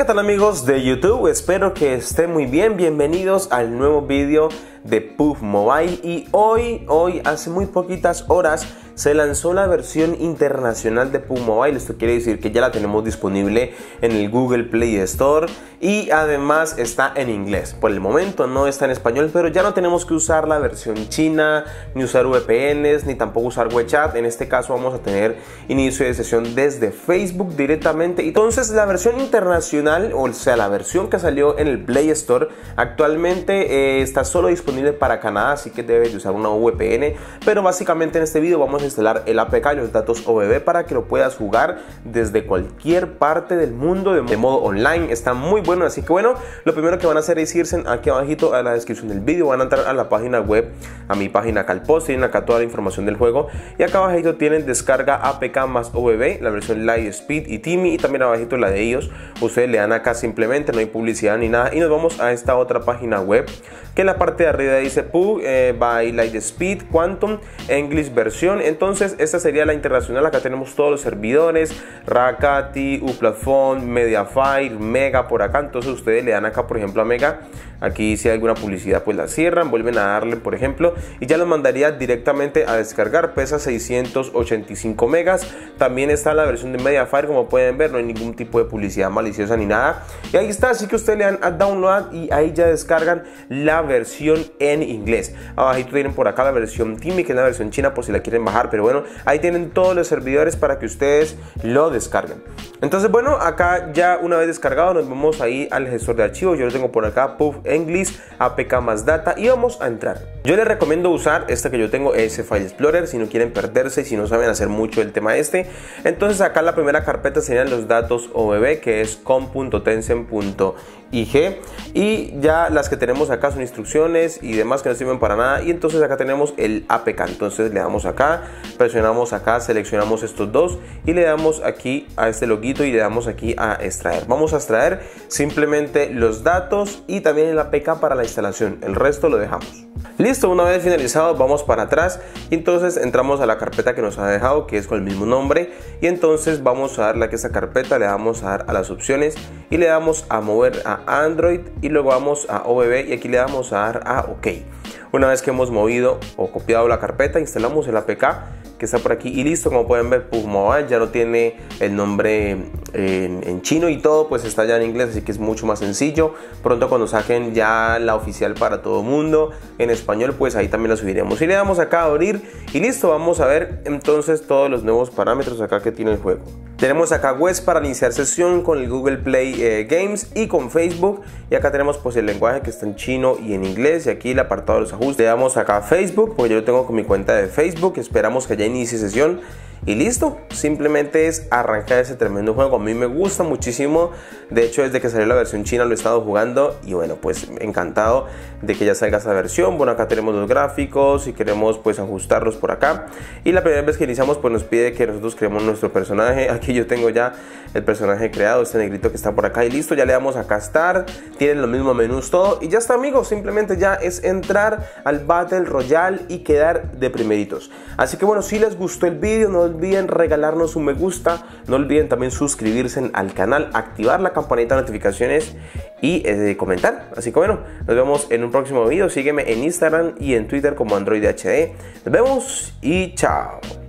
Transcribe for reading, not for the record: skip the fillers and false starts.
¿qué tal amigos de YouTube? Espero que estén muy bien. Bienvenidos al nuevo vídeo de PUBG Mobile. Y hoy, hace muy poquitas horas, se lanzó la versión internacional de PUBG Mobile. Esto quiere decir que ya la tenemos disponible en el Google Play Store y además está en inglés. Por el momento no está en español, pero ya no tenemos que usar la versión china, ni usar VPNs, ni tampoco usar WeChat. En este caso vamos a tener inicio de sesión desde Facebook directamente. Entonces la versión internacional, o sea la versión que salió en el Play Store, actualmente está solo disponible para Canadá, así que debes de usar una VPN. Pero básicamente en este video vamos a instalar el APK y los datos OBB para que lo puedas jugar desde cualquier parte del mundo de modo online. Está muy bueno, así que bueno, lo primero que van a hacer es irse aquí abajito a la descripción del vídeo, van a entrar a la página web, a mi página acá al post, tienen acá toda la información del juego y acá abajito tienen descarga APK más OBB, la versión Lightspeed y Timmy, y también abajito la de ellos. Ustedes le dan acá simplemente, no hay publicidad ni nada, y nos vamos a esta otra página web que en la parte de arriba dice PUBG by Lightspeed Quantum English versión. Entonces esta sería la internacional. Acá tenemos todos los servidores, Rakati, Uplatform, Mediafire, Mega por acá. Entonces ustedes le dan acá por ejemplo a Mega, aquí si hay alguna publicidad pues la cierran, vuelven a darle por ejemplo y ya los mandaría directamente a descargar. Pesa 685 megas. También está la versión de Mediafire, como pueden ver no hay ningún tipo de publicidad maliciosa ni nada, y ahí está, así que ustedes le dan a download y ahí ya descargan la versión en inglés. Abajito tienen por acá la versión Timmy, que es la versión china por si la quieren bajar, pero bueno, ahí tienen todos los servidores para que ustedes lo descarguen. Entonces bueno, acá ya una vez descargado nos vamos ahí al gestor de archivos. Yo lo tengo por acá, PUBG English APK más data, y vamos a entrar. Yo les recomiendo usar esta que yo tengo, ese File Explorer, si no quieren perderse y si no saben hacer mucho el tema este. Entonces acá la primera carpeta serían los datos OBB, que es com.tencent.ig, y ya las que tenemos acá son instrucciones y demás que no sirven para nada. Y entonces acá tenemos el APK. Entonces le damos acá, presionamos acá, seleccionamos estos dos y le damos aquí a este loguito y le damos aquí a extraer. Vamos a extraer simplemente los datos y también el APK para la instalación, el resto lo dejamos. Listo, una vez finalizado vamos para atrás y entonces entramos a la carpeta que nos ha dejado, que es con el mismo nombre, y entonces vamos a darle a esta carpeta, le damos a dar a las opciones y le damos a mover a Android y luego vamos a OBB y aquí le damos a dar a OK. Una vez que hemos movido o copiado la carpeta, instalamos el APK que está por aquí y listo. Como pueden ver, PUBG Mobile ya no tiene el nombre en chino y todo pues está ya en inglés, así que es mucho más sencillo. Pronto cuando saquen ya la oficial para todo el mundo en español, pues ahí también la subiremos. Y le damos acá a abrir y listo. Vamos a ver entonces todos los nuevos parámetros acá que tiene el juego. Tenemos acá webs para iniciar sesión con el Google Play Games y con Facebook, y acá tenemos pues el lenguaje que está en chino y en inglés, y aquí el apartado de los ajustes. Le damos acá a Facebook, porque yo lo tengo con mi cuenta de Facebook. Esperamos que ya inicie sesión y listo, simplemente es arrancar ese tremendo juego. A mí me gusta muchísimo, de hecho desde que salió la versión china lo he estado jugando y bueno, pues encantado de que ya salga esa versión. Bueno, acá tenemos los gráficos y queremos pues ajustarlos por acá, y la primera vez que iniciamos pues nos pide que nosotros creemos nuestro personaje. Aquí yo tengo ya el personaje creado, este negrito que está por acá, y listo, ya le damos acá a Start, tienen los mismos menús todo y ya está amigos, simplemente ya es entrar al Battle Royale y quedar de primeritos. Así que bueno, si les gustó el vídeo no olviden regalarnos un me gusta, no olviden también suscribirse al canal, activar la campanita de notificaciones y comentar. Así que bueno, nos vemos en un próximo video. Sígueme en Instagram y en Twitter como AndroidHD. Nos vemos y chao.